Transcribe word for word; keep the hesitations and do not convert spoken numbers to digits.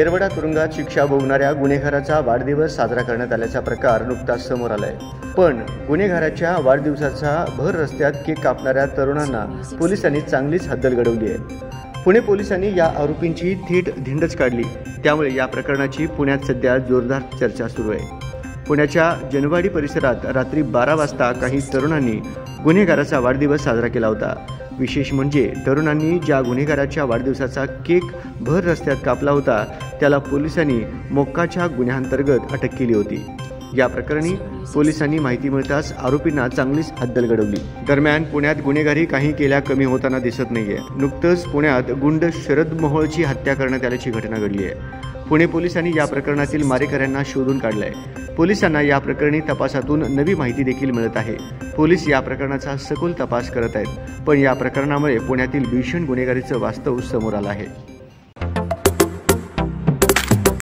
येरवडा तुरुंगात शिक्षा भोगणाऱ्या गुन्हेगाराचा वाढदिवस साजरा करण्यात आल्याचा प्रकार नुकताच समोर आलाय। पण गुन्हेगाराच्या वाढदिवसाचा भर रस्त्यात केक कापणाऱ्या तरुणांना पोलिसांनी चांगलीच हद्दल घडवली आहे। पुणे पोलिसांनी या आरोपींची थेट धिंडच काढली। त्यामुळे या प्रकरणाची पुण्यात सध्या जोरदार चर्चा सुरू आहे। पुण्याच्या जनवाडी परिसरात रात्री बारा वाजता काही तरुणांनी गुन्हेगाराचा वाढदिवस साजरा केला होता। विशेष म्हणजे तरुणांनी ज्या गुन्हेगाराच्या वाढदिवसाचा केक भर रस्त्यात कापला होता त्याला पोलिसांनी मोक्काच्या गुन्ह्यांतर्गत अटक केली होती। या प्रकरणी पोलिसांनी माहिती मिळताच आरोपींना चांगलीच हद्दल घडवली। दरम्यान पुण्यात गुन्हेगारी काही केल्या कमी होताना दिसत नाहीये। नुकतंच पुण्यात गुंड शरद मोहोळची हत्या करण्यात आल्याची घटना घडली आहे। पुणे पोलिसांनी या प्रकरणातील मारेकऱ्यांना शोधून काढलंय। पोलिसांना या प्रकरणी तपासातून नवी माहिती देखील मिळत आहे। पोलीस या प्रकरणाचा सखोल तपास करत आहेत। पण या प्रकरणामुळे पुण्यातील भीषण गुन्हेगारीचं वास्तव समोर आलं आहे।